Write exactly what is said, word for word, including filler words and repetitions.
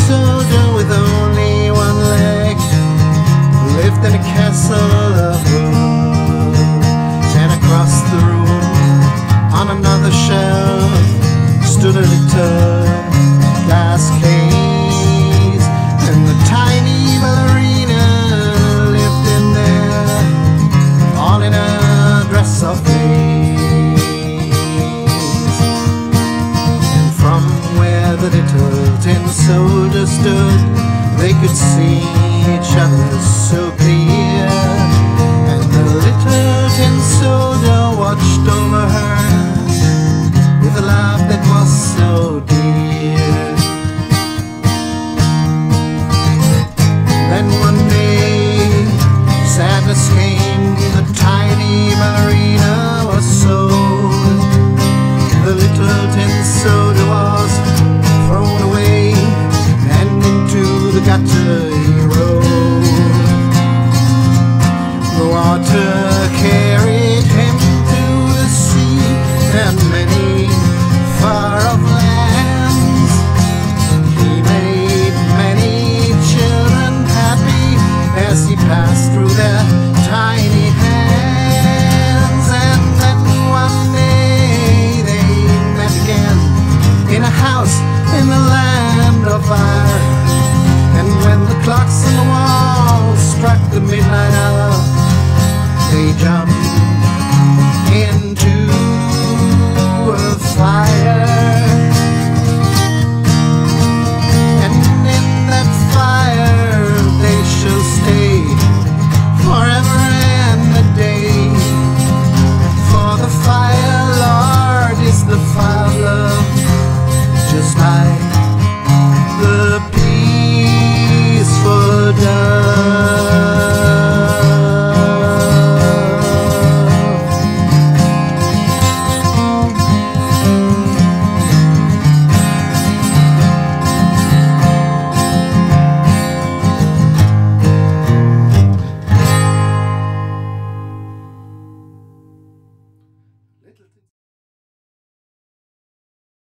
soldier with only one leg lived in a castle of wood, and across the room on another shelf stood a little glass case, and the tiny ballerina lived in there, all in a dress of lace. And from where the little tin soldier stood, they could see each other so clear, and the little tin soldier watched over her with a love that was so dear. Then one day sadness came, the tiny ballerina was sold. The little tin soldier was thrown away and into the gutter he rolled. The water carried him to the sea and many far-off lands. He made many children happy as he passed through their tiny hands. And then one day they met again in a house in the land of fire. And when the clocks on the wall struck the midnight hour, they jumped